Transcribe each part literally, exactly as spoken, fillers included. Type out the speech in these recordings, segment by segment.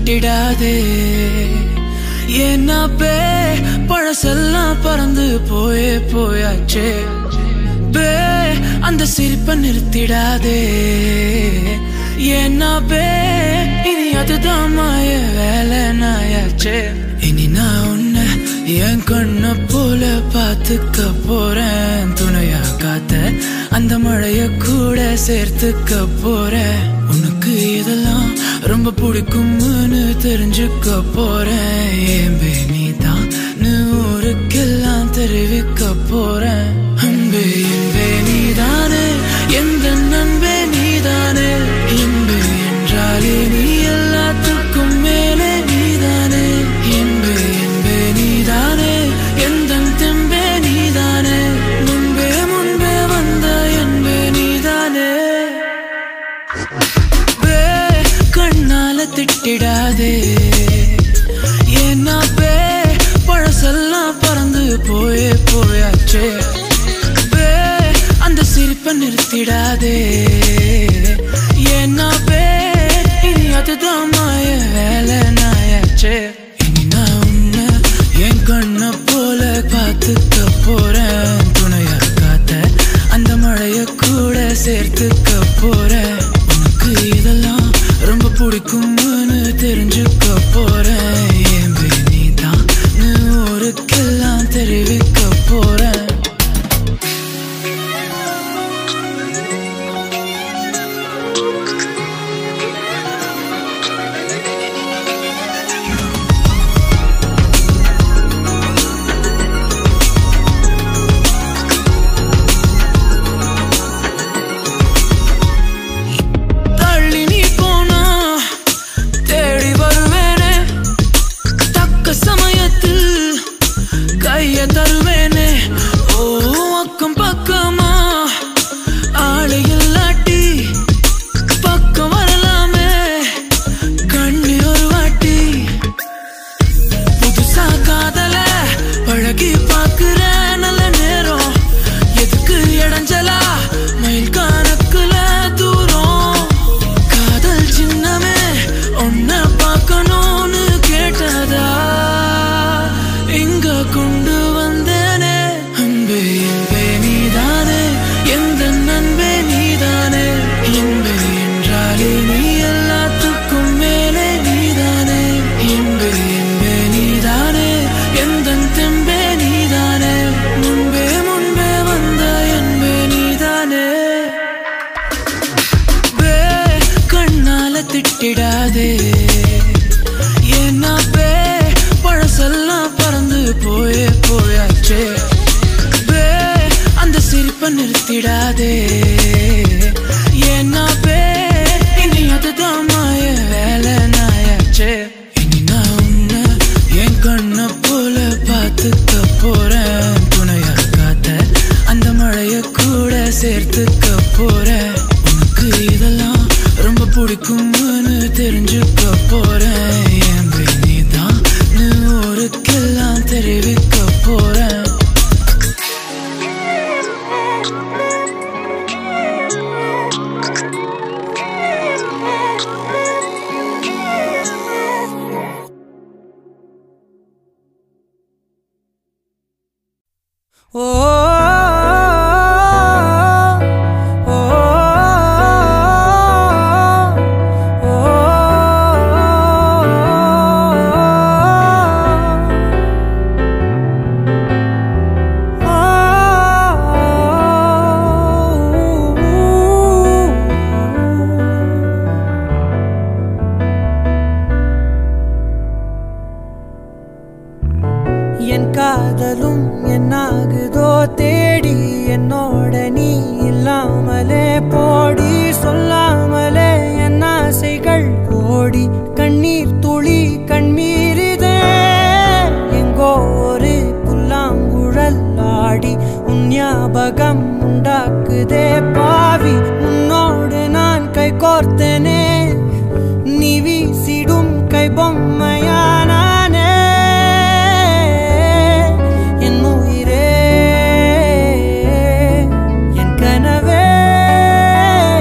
திட்டிடாதே ஏன்னா பே பழசெல்லாம் பறந்து போயே போயாச்சே பே அந்த சிரிப்பை நிறுத்திடாதே ஏன்னா பே இனி அதுதான் மாய வேலை நாயாச்சே இனி நான் உன்னை என் கண்ண போல பாத்துக்க போறேன் துணையா காத்த அந்த மழைய கூட சேர்த்துக்க போறேன் உனக்கு இதெல்லாம் ரொம்ப பிடிக்கும்னு தெரிஞ்சுக்க போறேன் ஏம்பே நீதான் ஊருக்கெல்லாம் தெரிவிக்க போறேன் அன்பே என்பே நீதானே எந்த நண்பே நீதானே என்பே என்றாலே நீ எல்லாத்துக்கும் மேலே நீதானே என்பே என்பே நீதானே எந்த தெம்பே நீதானே முன்பே முன்பே வந்த என்பே நீதானே பே கண்ணால திட்டிடாதே ஏன்னா பே பழசெல்லாம் பறந்து போயே போயாச்சே பே அந்த சிரிப்பை நிறுத்திடாதே ஏன்னா பே இனி அதுதான் மாய வேலை நாயாச்சே இனி நான் உன்னை என் கண்ண போல பார்த்துக்க போறேன் துணையா காத்த அந்த மழைய கூட சேர்த்துக்க போறேன் உனக்கு இதெல்லாம் ரொம்ப பிடிக்கும்னு தெரிஞ்சுக்க போறேன் ஏம்பே நீதான் ஊருக்கெல்லாம் தெரிவிக்க போறேன் திட்டிடாதே ஏன்னா பே பழசெல்லாம் பறந்து போயே போயாச்சே பே அந்த சிரிப்பை நிறுத்திடாதே ஏன்னா பே இனி அதுதான் மாய வேலை நாயாச்சே இனி நான் உன்னை என் கண்ண போல பார்த்துக்க போறேன் துணையா காத்த அந்த மழைய கூட சேர்த்துக்க போறேன் உனக்கு இதெல்லாம் ரொம்ப பிடிக்கும்னு தெரிஞ்சுக்க போறேன் ஏம்பே நீதான் ஊருக்கெல்லாம் தெரிவிக்க போறேன் ஓ என் காதலும் என்னாகுதோ தேடி என்னோட நீ இல்லாமலே போடி சொல்லாமலே என் ஆசைகள் கோடி கண்ணீர் துளி கண்ணீரிதே எங்கோ ஒரு புல்லாங்குழல் ஆடி உன் ஞாபகம் உண்டாக்குதே பாவி உன்னோடு நான் கை கோர்த்தனே நீ வீசிடும் கை பொம்மையானானே என் கனவே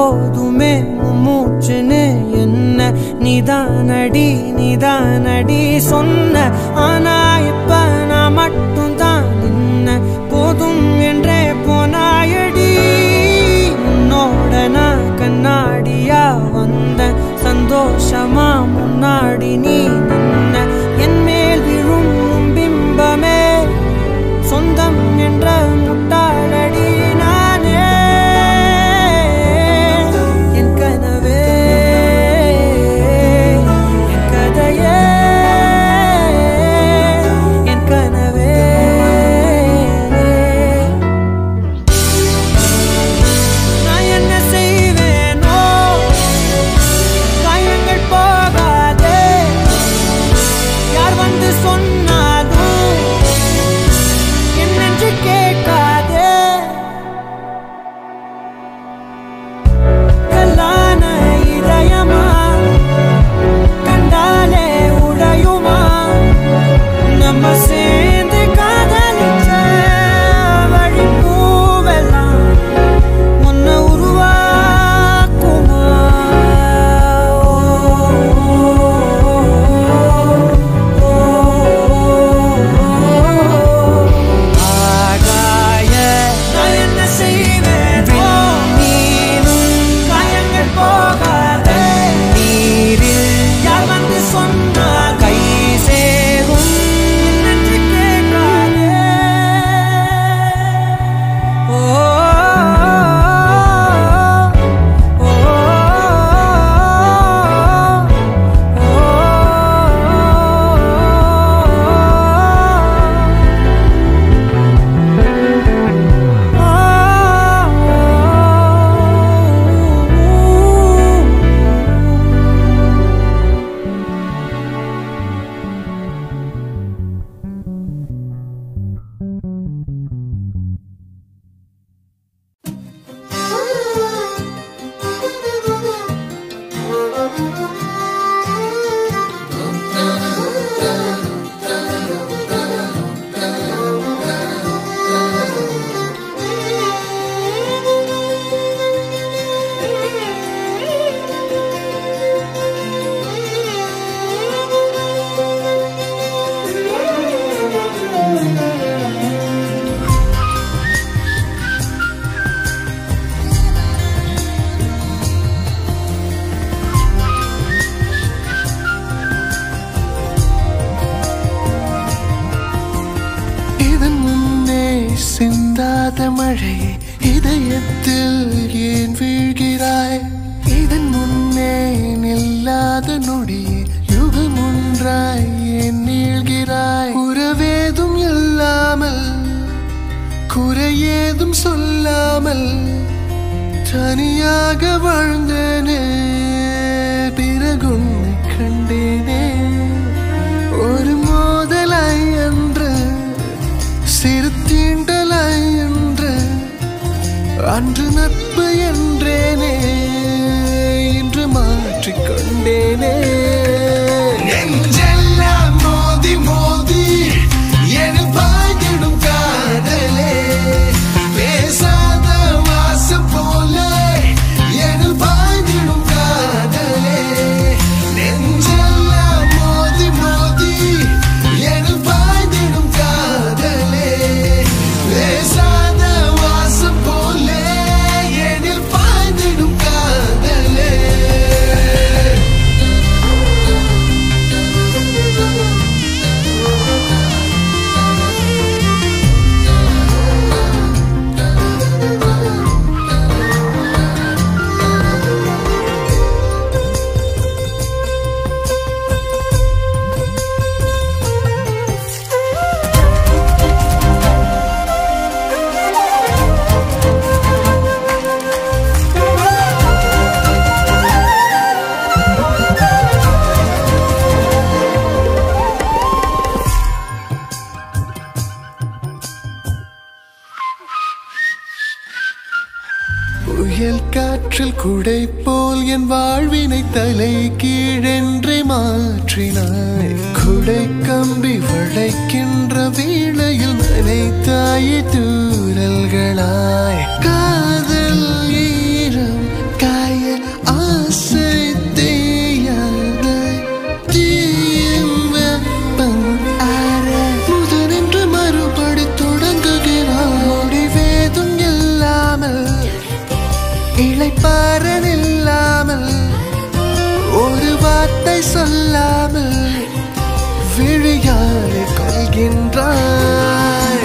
போதுமே மூச்சுன்னு என்ன நீதானடி நீதானடி சொன்ன. ஆனா இப்ப நான் மட்டும் தான் நின்ன போதும் என்றே போனாயடி. உன்னோட நான் கண்ணாடியா வந்த சந்தோஷமா முன்னாடி நீ நின்ன. என் மேல் விழும் பிம்பமே சொந்தம் என்ற முட்டாளடி நானே. என் கனவே என் கதையே என் கனவே. நான் என்ன செய்வேனோ காயங்கள் போகாதே. யார் வந்து சொன்னாலும் என்னென்று கேட்காதே. கல்லான இதயமா கண்டாலே உடையுமா. நம்ம சேர்ந்து காதலிச்ச வழி பூவெல்லாம் உன்னை உருவாக்குமா. ஆகாய நான் என்ன செய்வேனோ நீனும் காயங்கள் போகாதே. நீரில் யார் வந்து சொன்னா கை சேரும் என்று கேட்காதே. ஓ ஓ இதன் முன்னே சிந்தாத மழை இதயத்தில் ஏன் வீழ்கிறாய். இதன் முன்னே நில்லாத நொடி யுகம் ஒன்றாய் ஏன் நீள்கிறாய். உறவேதும் இல்லாமல் குறையேதும் சொல்லாமல் தனியாக வாழ்ந்தேனே. பிறகுன்னை கண்டேனே ஒரு மோதலாய் என்று சிறு தீண்டலாய் என்று. அன்று நட்பு என்றேனே இன்று மாற்றிக்கொண்டேனே. நெஞ்செல்லாம் மோதி மோதி என பாய்ந்திடும் காதலே. பேசாத வாசம் போல என பாய்ந்திடும் காதலே. நெஞ்செல்லாம் மோதி மோதி என பாய்ந்திடும் காதலே. பேசாத வாசம் போல எனில் பாய்ந்திடும் காதலே. புயல் காற்றில் குடை போல் என் வாழ்வினை தலை கீழென்றே மாற்றினாய். குடை கம்பி வளைக்கின்ற வேளையில் நனைத்தாயே தூரல்களாய். காதல் ஈரம் காய் வார்த்தை சொல்லாமல் விழியாலே கொள்கின்றாய்.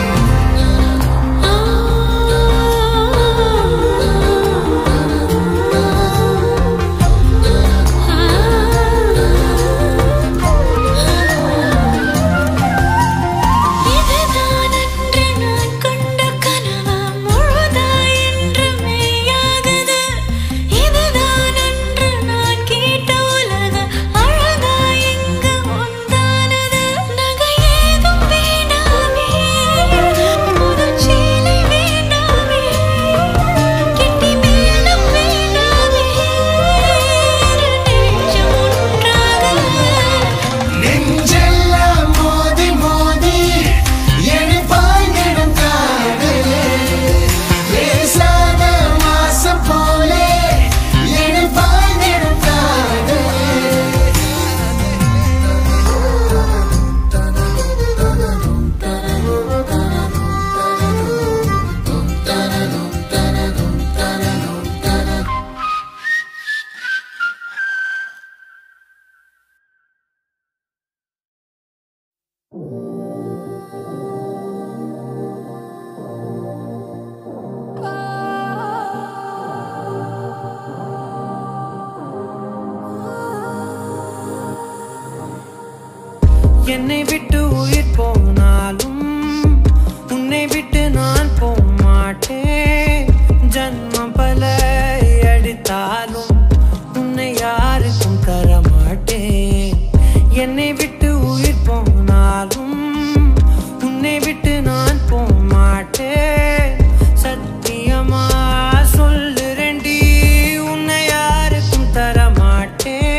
என்னை விட்டு உயிர் போனாலும் உன்னை விட்டு நான் போக மாட்டேன். ஜன்மம் பல அடித்தாலும் உன்னை யாருக்கும் தர மாட்டேன். என்னை விட்டு உயிர் போனாலும் உன்னை விட்டு நான் போக மாட்டேன். சத்தியமா சொல்லுறேன்டி உன்னை யாருக்கும் தர மாட்டேன்.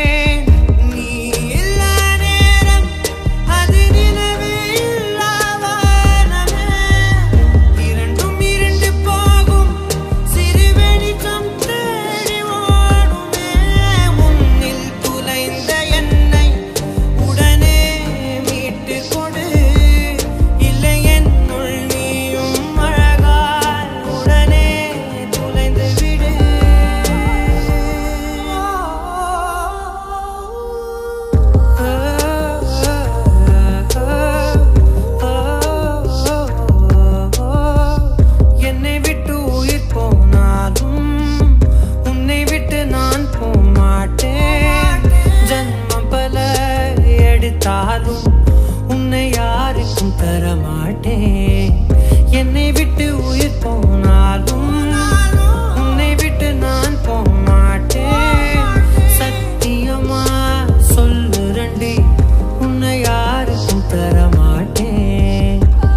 உன்னை யாருக்கும் தர மாட்டேன். என்னை விட்டு உயிர் போனாலும் உன்னை விட்டு நான் போக மாட்டேன். சத்தியமா சொல்லுறேன்டி உன்னை யாருக்கும் தர மாட்டேன்.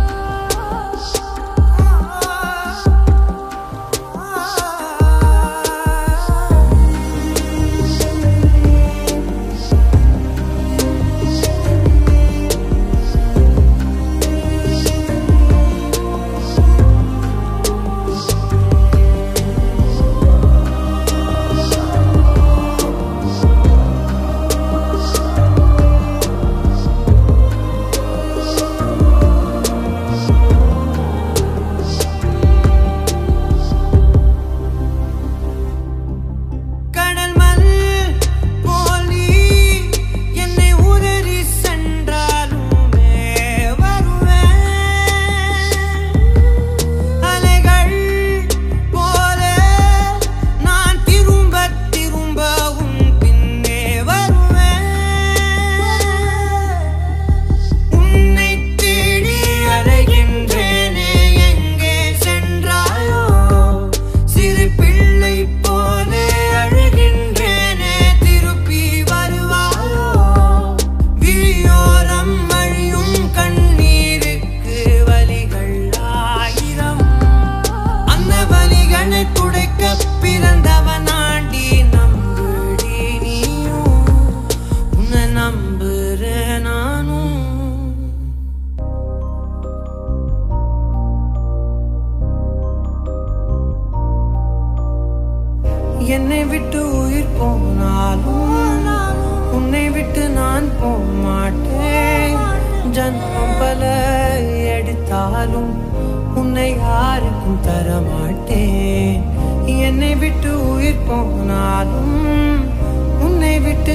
என்னை விட்டு உயிர் போனாலும் உன்னை விட்டு நான் போக மாட்டேன். ஜன்மம் பல எடுத்தாலும் உன்னை யாருக்கும் தர மாட்டேன். என்னை விட்டு உயிர் போனாலும் உன்னை விட்டு நான்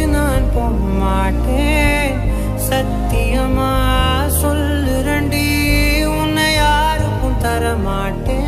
போக மாட்டேன் சத்தியமா சொல்லுறண்டி உன்னை யாருக்கும் தர மாட்டேன்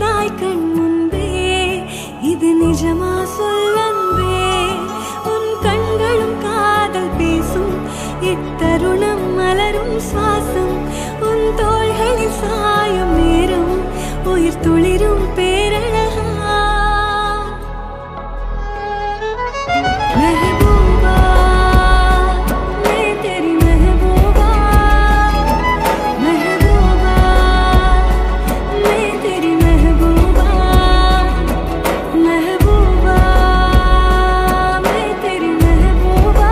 வந்தாய் கண் முன்பே இது நிஜமா சொல்லன்பே உன் கண்களும் காதல் பேசும் இத்தருணம் மலரும் சுவாசம் உன் தோள்களில் சாயும் நேரம் உயிர் துளிரும் பேரழகா महबूबा मैं तेरी महबूबा महबूबा मैं तेरी महबूबा महबूबा मैं तेरी महबूबा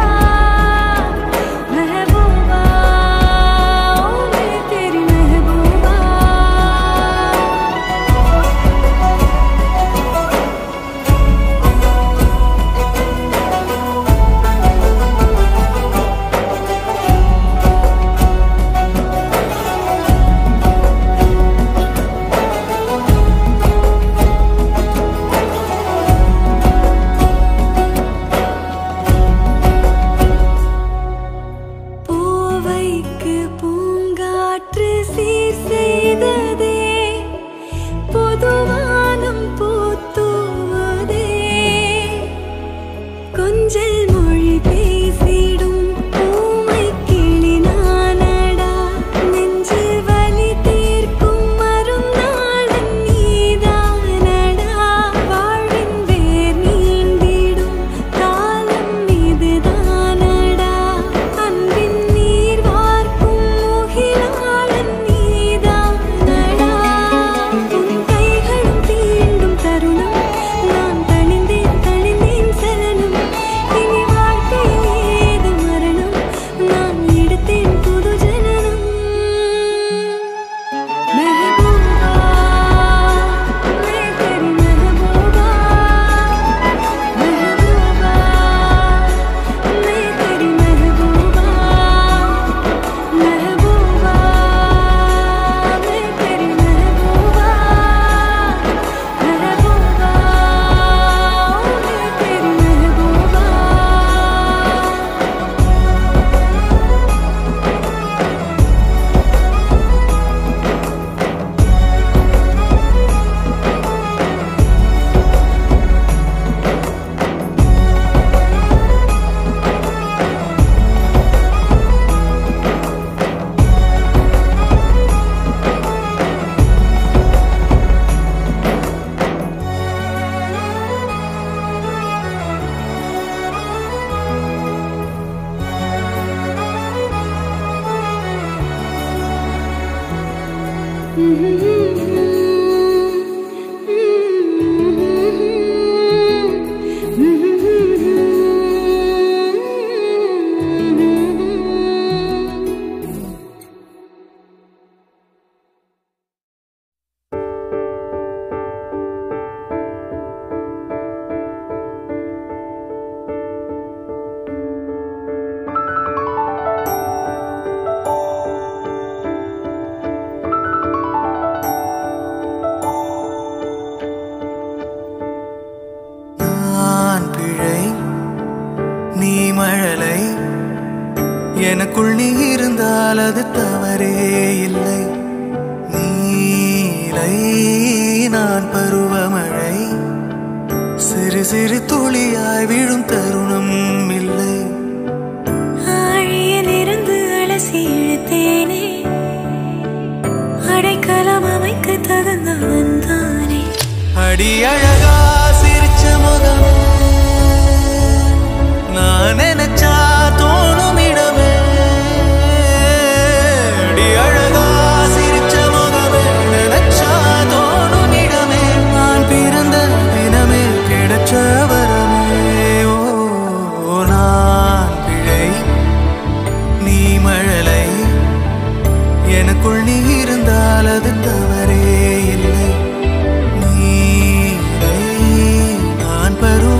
महबूबा मैं तेरी महबूबा பூவைக்கு பூங்காற்று சீர் செய்ததே பொதுவானம் பூத்துவதே கொஞ்சல் மொழி பேசிடும் பூமை கிளி நானடா நெஞ்சில் வலி தீர்க்கும் மருந்தாளன் நீதானடா வாழ்வின் வேர் நீண்டிடும் காலம் இதுதானடா அன்பின் நீர் வார்க்கும் முகிலாளன் நீதானடா உன் கைகளும் தீண்டும் தருணம் நான் தணிந்தேன் தணிந்தேன் சலனம் இனி வாழ்க்கையில் ஏது மரணம் நான் எடுத்தேன் புது ஜனனம் महबूबा मैं तेरी महबूबा महबूबा मैं तेरी महबूबा महबूबा मैं तेरी महबूबा महबूबा मैं तेरी महबूबा நான் பிழை நீ மழலை எனக்குள் நீ இருந்தால் அது தவறே இல்லை நீலை நான் பருவமழை சிறு சிறு துளியாய் விழும் தருணம் இல்லை ஆழியிலிருந்து அலசி இழுத்தேனே அடைக்கலம் அமைக்க தகுந்தவன் தானே அடி அழகா சிரிச்ச முகமே நான் நினைச்சா தோணும் இடமே அடி அழகா சிரிச்ச முகமே நினைச்சா தோணும் இடமே நான் பிறந்த தினமே கிடைச்ச வரமே ஓ நான் பிழை நீ மழலை எனக்குள் நீ இருந்தால் அது தவறே இல்லை நீலை நான் பருவ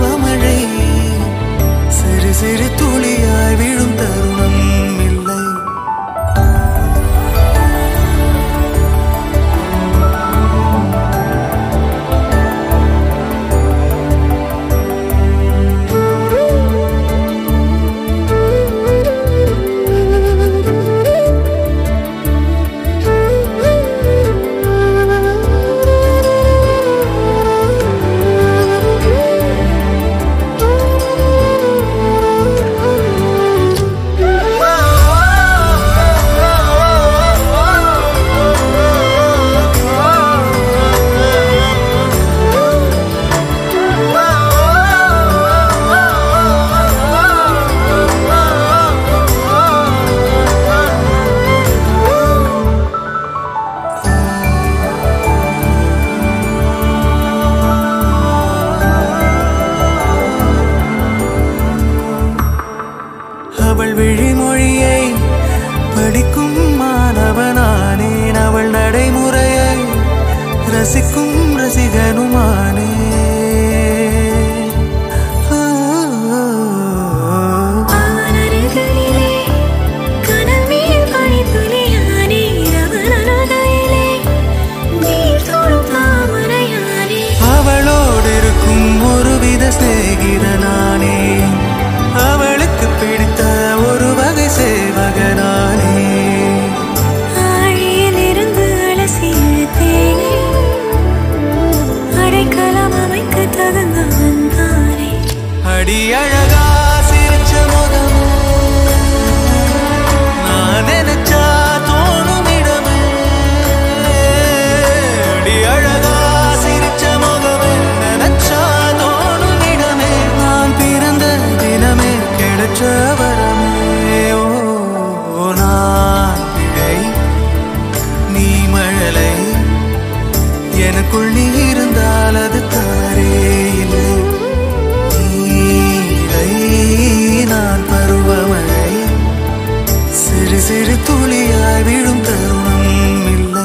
ரசிகனுமானே அவளோடு இருக்கும் ஒருவித சிநேகிதனானே அவளுக்கு பிடித்த ஒரு வகை சேவகனானே ஆழியிலிருந்து அலசி இழுத்தேனே அடைக்கலம் அமைக்க தகுந்தவன் தானே அடி அழகா சிரிச்ச முகமே நான் நினைச்சா தோணும் இடமே அடி அழகா சிரிச்ச முகமே நினைச்சா தோணும் இடமே நான் பிறந்த தினமே கிடைச்ச வரமே ஓ நான் பிழை நீ மழலை எனக்குள் நீ இருந்தால் அது தாரே இல்லை நான் பருவமழை சிறு சிறு துளியாய் விழும் தருணம் இல்லை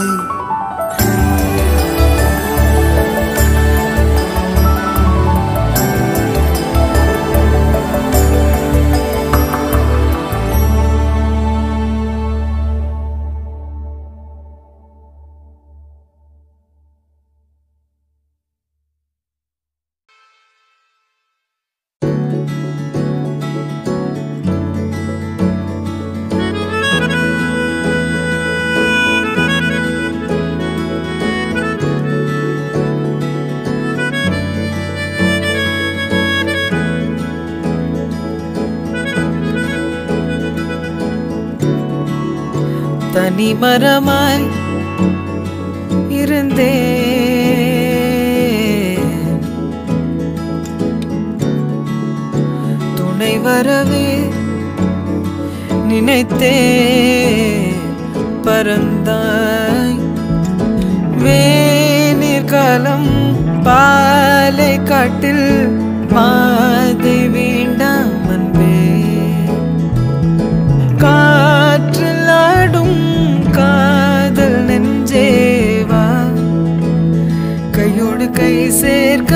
தனி மரமாய் இருந்தே துணை வரவே நினைத்தே பறந்தாய் வேநீர் காலம் பாலை காட்டில் பாதை வேண்டாம் அன்பே காற்றில் ஆடும் காதல் நெஞ்சேவா கையோடு கை சேர்க்க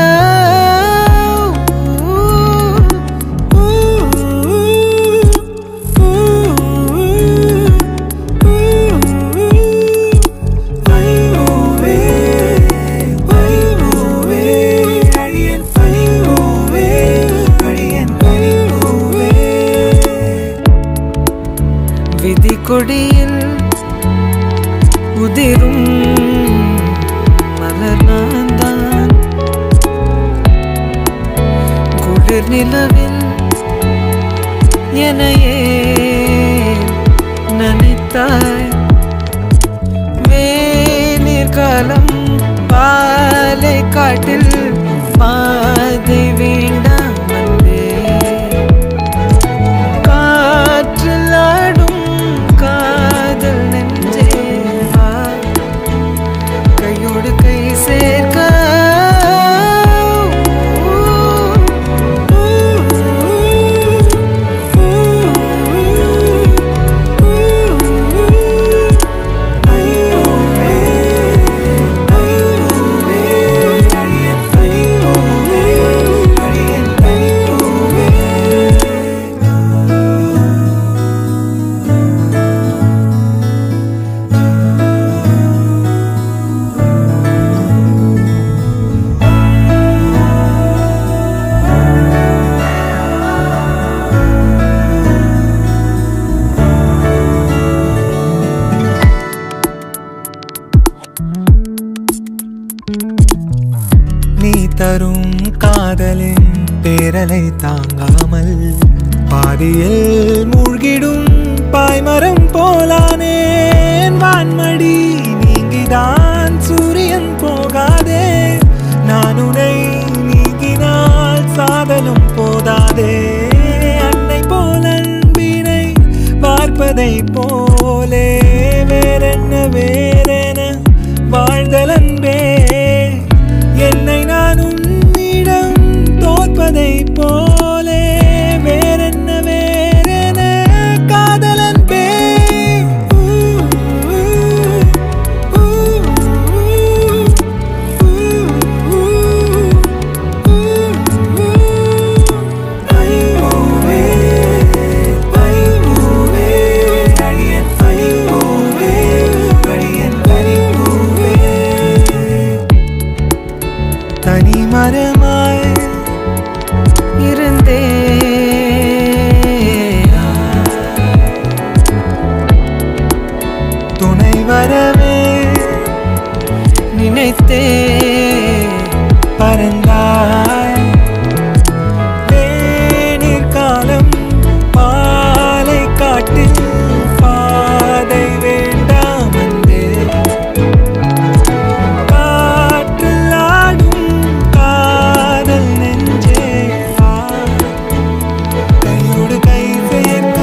விதி கொடியில் உதிரும் மலர் நான்தான் குளிர் நிலவில் எனையே நினைத்தாய் வேநீர் காலம் பாலை காட்டில் பாதை வேண்டாம் அன்பே காற்றில் ஆடும் காதல் நெஞ்சேவா கையோடு கை சேர்க்க நீ தரும் காதலின் பேரலை தாங்காமல் பாதியில் மூழ்கிடும் பாய்மரம் போலானேன் வான்மடி நீங்கிதான் சூரியன் போகாதே நான் உன்னை நீங்கினால் சாதலும் போதாதே அன்னை போல அன்பினை பார்ப்பதை போலே வேறென்ன வேறென வாழ்தல் அன்பே என்னை நான் உன்னிடம் தோற்பதை போலே வேறென்ன வேறென காதலன் பே ஊ, ஊ, ஊ, ஊ, ஊ. மரமாய் இருந்தே துணை வரவே நினைத்தே பறந்தாய் தேநீர் காலம் பாலை காட்டில் பாதை வேண்டாம் அந்தே காற்றில் ஆடும் காதல் நெஞ்சே வா கையோடு கை சேர்க்க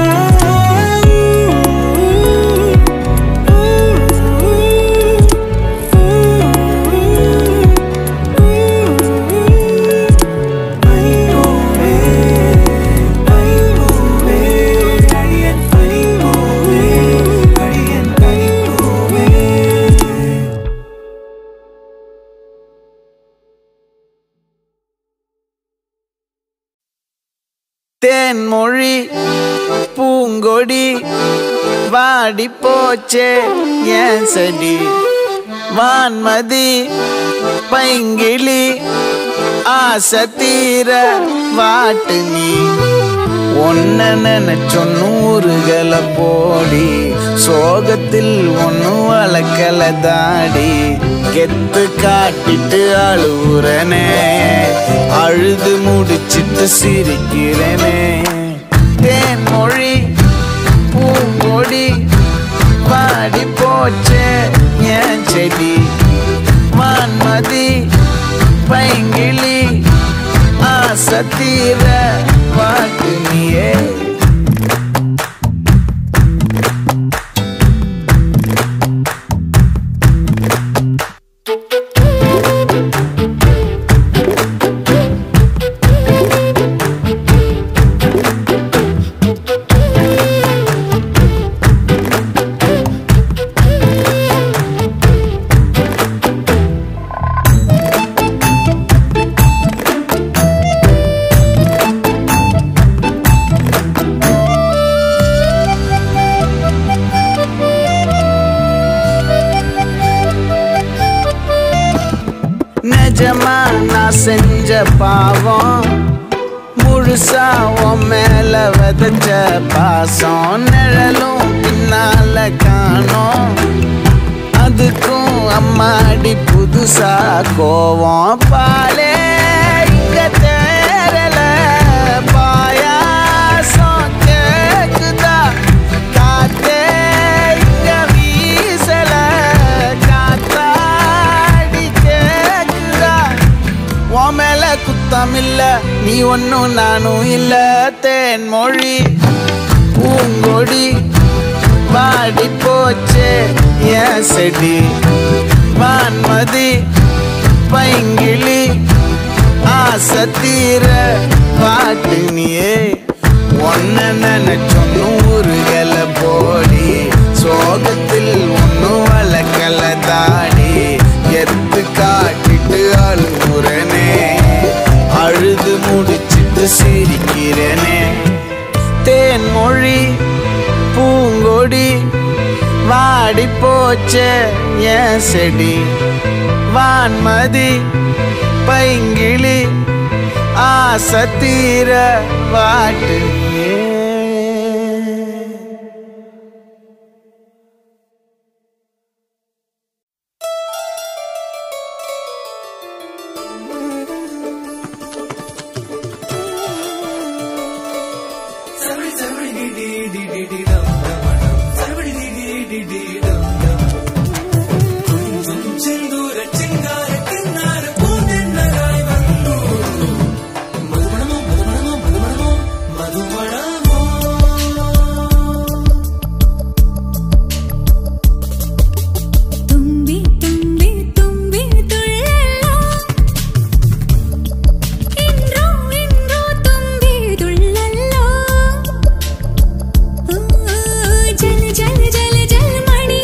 தேன்மொழி பூங்கொடி வாடி போச்சே ஏன் செடி வான்மதி பைங்கிளி ஆசை தீர வாட்டு நீ ஒன்ன நினைச்சொ நூறுகளை போடி சோகத்தில் ஒன்னு வளர்க்கல தாடி கெத்து காட்டிட்டு அழுவுறனே அழுது முடிச்சிட்டு சிரிக்கிறனே தேன்மொழி பூங்கொடி வாடி போச்சே ஏன் செடி வான்மதி பைங்கிளி ஆசை தீர வாட்டு நீயே நிஜமா நான் செஞ்ச பாவம் முழுசா உன் மேல விதைச்ச பாசம் நிழலும் பின்னால காணோம் அதுக்கும் அம்மாடி புதுசா கோவம் பாலே இங்க தேரல பாயாசம் கேக்குதா காத்தே இங்க வீசல காத்தாடி கேக்குதா உன் மேல குத்தம் இல்ல நீ ஒன்னும் நானும் இல்ல தேன்மொழி பூங்கொடி வாடி போச்சே ஏன் செடி வான்மதி பைங்கிளி ஆசை தீர வாட்டு நீயே ஒன்ன நினைச்சொ நூறுகளை போடி சோகத்தில் ஒன்னும் வளர்க்கல தாடி எத்து காட்டிட்டு அழுகுறனே அழுது முடிச்சிட்டு சிரிக்கிறனே தேன்மொழி பூங்கொடி வாடி போச்சே ஏன் செடி வான்மதி பைங்கிளி ஆசை தீர வாட்டு जल जल जल जल मणि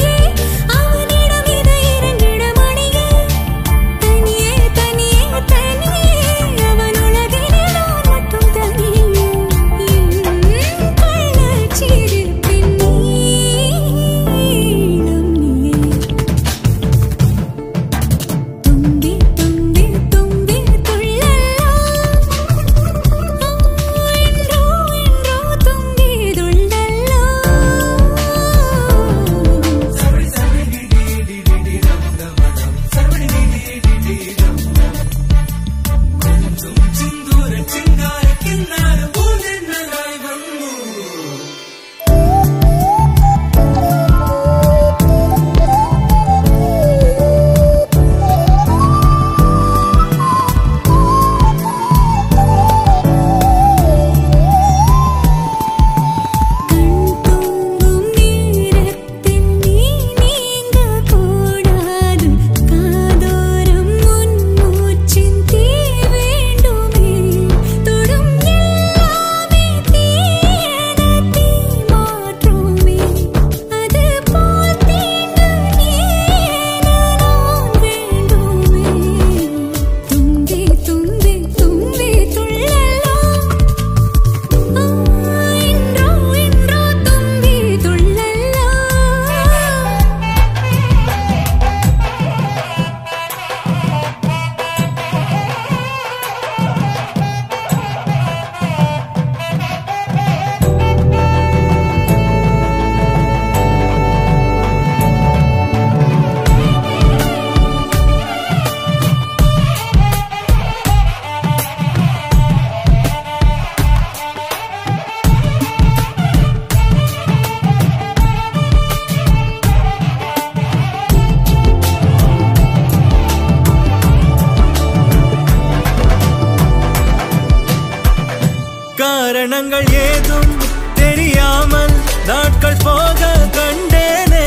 காரணங்கள் ஏதும் தெரியாமல் நாட்கள் போக கண்டேனே.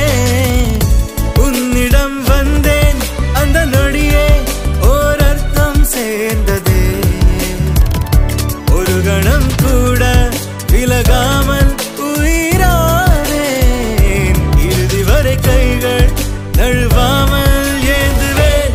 உன்னிடம் வந்தேன் அந்த நொடியே ஓர் அர்த்தம் சேர்ந்ததே. ஒரு கணம் கூட விலகாமல் உயிரானேன். இறுதி வரை கைகள் நழுவாமல் ஏந்துவேன்.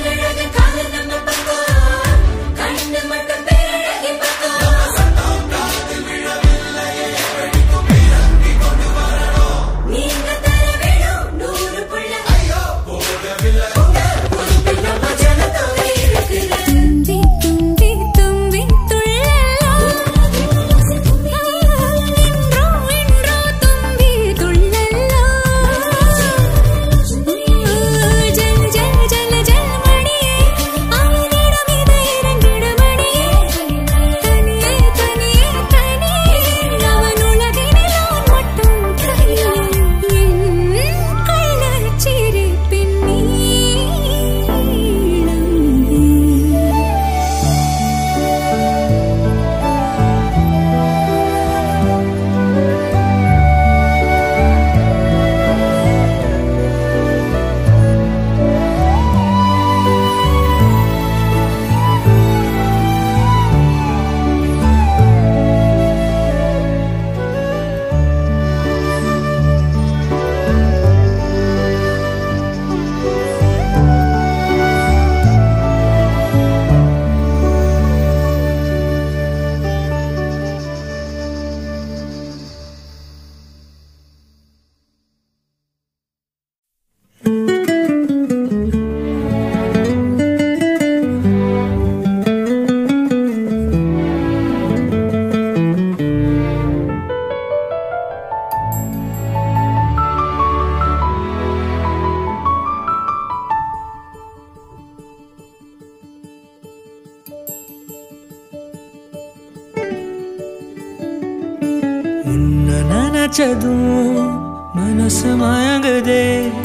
நினைச்சதும் மனசு மயங்குதே.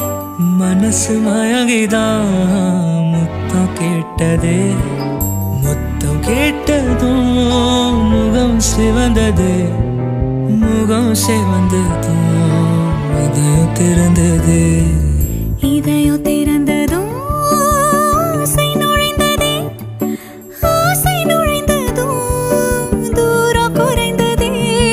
மனசு மயங்கிதான் முத்தம் கேட்டதே. முத்தம் கேட்டதும் முகம் சிவந்தது. முகம் சிவந்ததும் இதயம் திறந்தது. இதயம் திறந்ததும் ஆசை நுழைந்ததே. ஆசை நுழைந்ததும் தூரம் குறைந்ததே.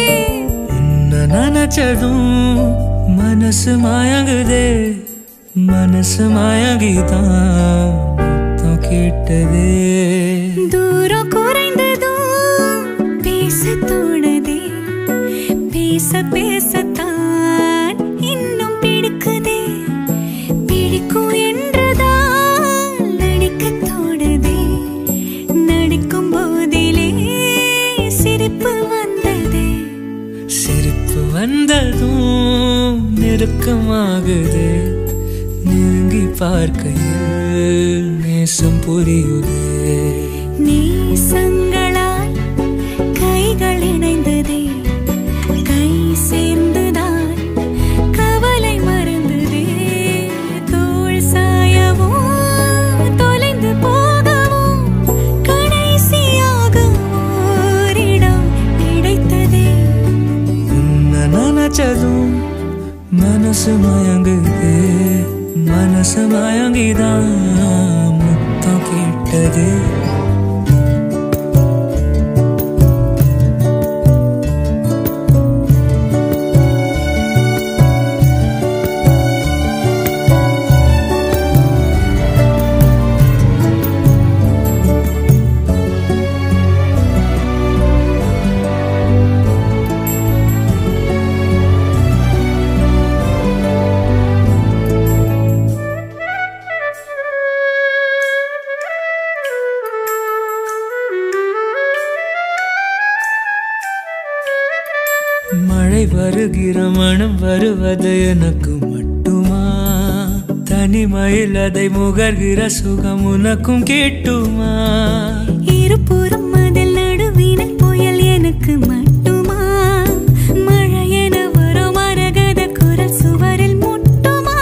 உன்னை நினைச்சதும் மனசு மயங்குதே. மனசு மயங்கிதான் முத்தம் கேட்டதே. தூரம் குறைந்ததும் பேச தோணுதே. பேச பேசத்தான் இன்னும் பிடிக்குதே. பிடிக்கும் என்றுதான் நடிக்க தோணுதே. நடிக்கும் போதிலே சிரிப்பு வந்ததே. சிரிப்பு வந்ததும் நெருக்கமாகுது. நெருங்கி பார்க்கையில் நேசம் புரியுதே. நேசங்களால் கைகள் இணைந்ததே. கை சேர்ந்துதான் கவலை மறந்ததே. தோள் சாயவும் தொலைந்து போகவும் கடைசியாக ஓரிடம் கிடைத்ததே. உன்னை நினைச்சதும் மனசு மயங்குதே. மனசு மயங்கிதான் முத்தம் கேட்டது. மழை வருகிற மனம் வருவது எனக்கு மட்டுமா? தனிமையில் அதை முகர்கிற சுகம் உனக்கும் கேட்டுமா? இருபுறம் அதில் நடுவினில் புயல் எனக்கு மட்டுமா? மழையென வரும் மரகத குரல் சுவரில் முட்டுமா?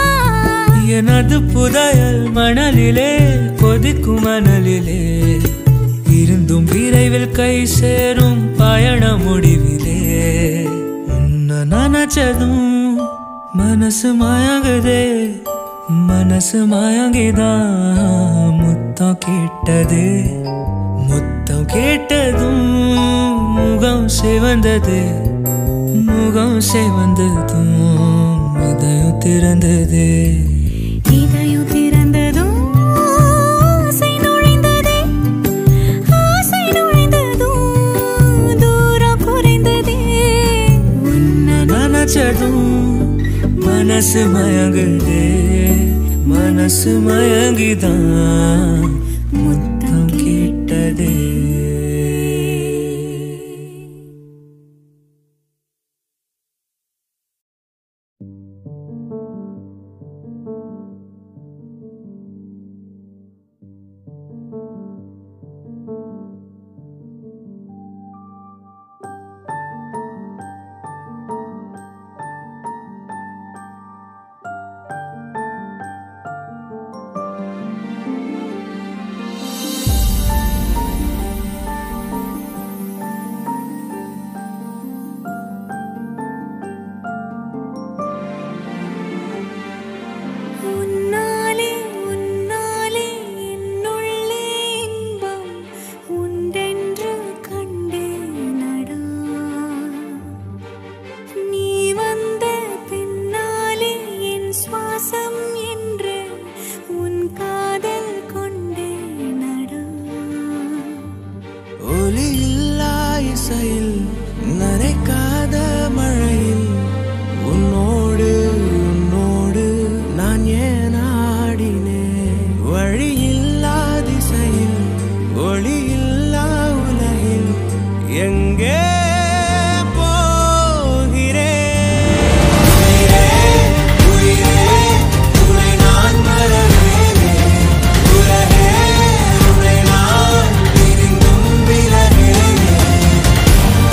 எனது புதையல் மணலிலே கொதிக்கும் மணலிலே இருந்து ரெண்டும் விரைவில் கை சேரும் பயண முடிவிலே உன்னை நினைச்சதும் மனசு மயங்குதே மனசு மயங்கிதான் முத்தம் கேட்டது முத்தம் கேட்டதும் முகம் சிவந்தது முகம் சிவந்ததும் இதயம் திறந்தது இதயம் திறந்ததும் ஆசை நுழைந்ததே ஆசை நுழைந்ததும் தூரம் குறைந்ததே உன்னை நினைச்சதும் மனசு மயங்குதே மனசு மயங்கிதான் முத்தம் கேட்டதே உன்னாலே உன்னாலே என்னுள்ளே இன்பம் உண்டென்று கண்டேனடா நீ வந்த பின்னாலே என் சுவாசம் என்று உன் காதல் கொண்டேனடா ஒலி இல்லா இசையில் நனைக்காத மழையில் உன்னோடு உன்னோடு நான் ஏன் ஆடினேன் வழியில்லா திசையில் ஒளியில்லா உலகில் எங்கே உன்னாலே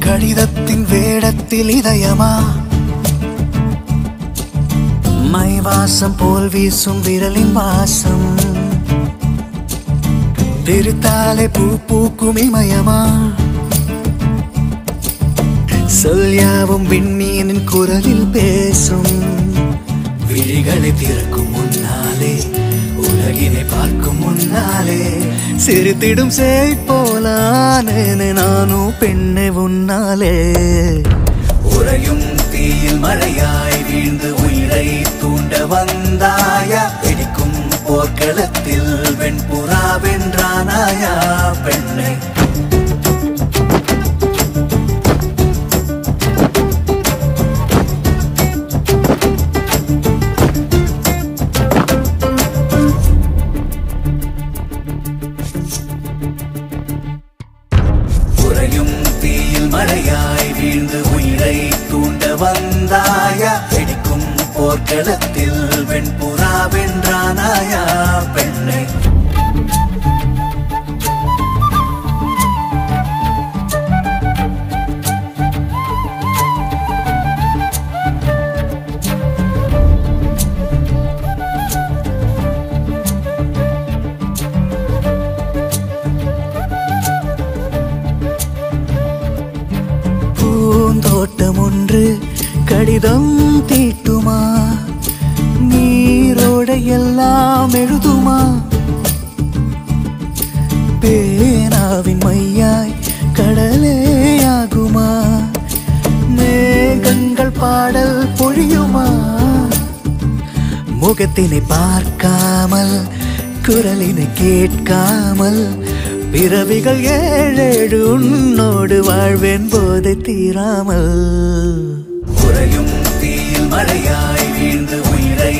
கடிதத்தின் வேடத்தில் இதயமா மை வாசம் போல் வீசும் விரலின் வாசம் திருத்தாலே பூ பூக்கும் இமயமா சொல்யாவும் விண்மீனின் குரலில் பேசும் விழிகளை திறக்கும் முன்னாலே உலகினை பார்க்கும் முன்னாலே சிரித்திடும் சேய் போலானேனே நானும் பெண்ணை உன்னாலே உறையும் தீயில் மழையாய் வீழ்ந்து உயிரை தூண்ட வந்தாயா பிடிக்கும் போர்க்களத்தில் வெண்புறா வென்றானாயா பெண்ணை மழையாய் வீழ்ந்து உயிரை தூண்ட வந்தாயா பிடிக்கும் போர்க்களத்தில் வெண்புறா வென்றானாயா பெண்ணை தோட்டம் ஒன்று கடிதம் தீட்டுமா நீரோட எல்லாம் எழுதுமா பேனாவின் மையாய் கடலே ஆகுமா மேகங்கள் பாடல் பொழியுமா முகத்தினை பார்க்காமல் குரலினை கேட்காமல் பிறவிகள் ஏழேழு உன்னோடு வாழ்வேன் போதை தீராமல் உறையும் தீயில் மழையாய் வீழ்ந்து உயிரை